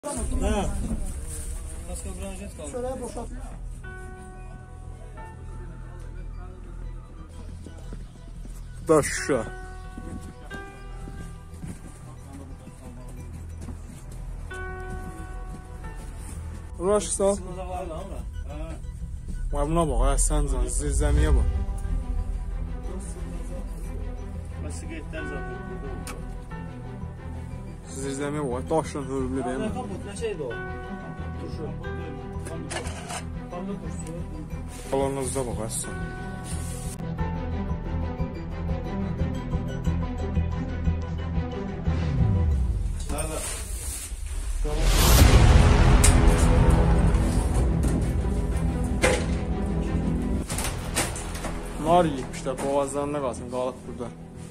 Ha. Başka branşet kaldı. Şöyle boşalt. Da Şuşa. Uğraşsan. Sınırda var da ama. Vay buna bak ya sen can zirzemiye bak. Sigaretler zaten. Zirzemiye bak. Daşla hörümlü değil mi? Ne kaput ne şeydi o? Turşu. Panda turşusu. Alanınızda bak aslında. Nar yiyipmişler, boğazlarında kalsın, qalıb burada.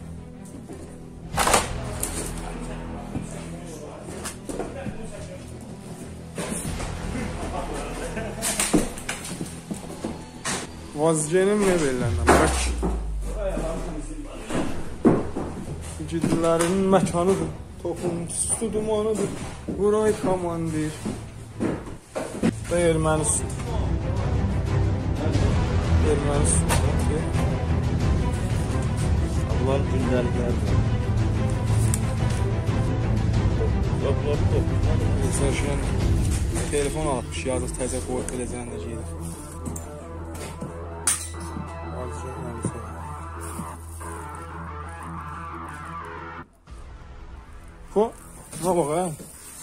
Vazgeçenin mebellərindən, bak. Ciddilərinin məkanıdır, toxuntusu dumanıdır, Buray komandir. Və erməni sütü. Erməni sütü. Bunlar gündelikler. Top. Mesela şu an telefon almış, yazıq təzə qoyub eləcəyində gedir. Bu, buna bak ha.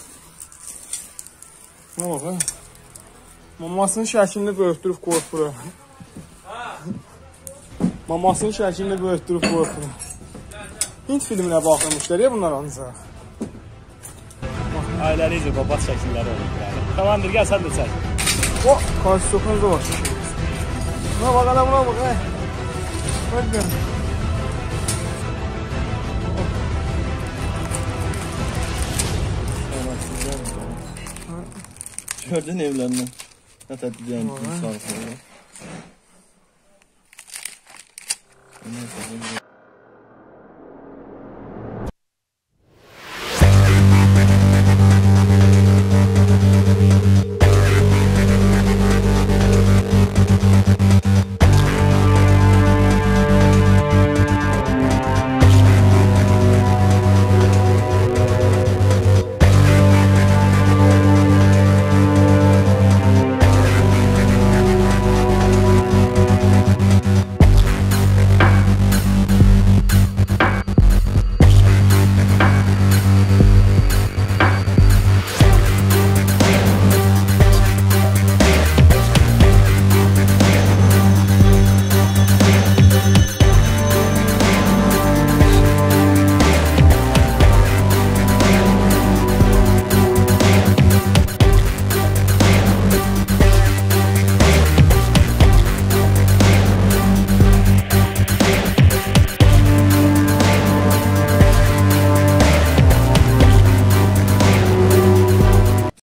Buna bak ha. Mamasının şəklini böyütdürüb qoyub bura. Mamasının şəklini böyütdürüb qoyub bura. Hint filminə baxılmışlar ya bunlar ancaq. Ailəlicə babat şəkilləri olur yani. Tamamdır, gel sen de çək. O, konstitusyonunuzda var. Buna bak ana, buna bak ha. Bakın. Gördün evlerini. Ne tatlı diyen sağ olsun.